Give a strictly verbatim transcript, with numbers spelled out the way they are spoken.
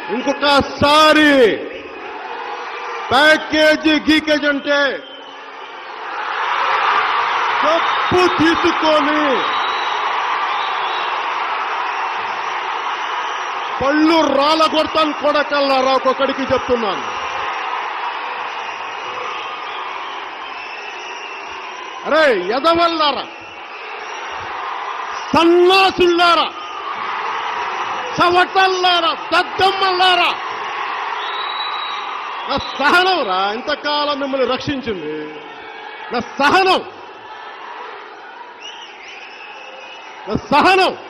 ఇంకొకసారి ప్యాకేజీ గీకేజ్ అంటే తప్పు తీసుకొని పళ్ళు రాలగొడతాను కొడకల్లారా, ఒక్కొక్కడికి చెప్తున్నాను. అరే ఎదవల్లారా, సన్నాసుల్లారా, చవటల్లారా, దద్దమ్మల్లారా, నా సహనం రా ఇంతకాలం మిమ్మల్ని రక్షించింది. నా సహనం నా సహనం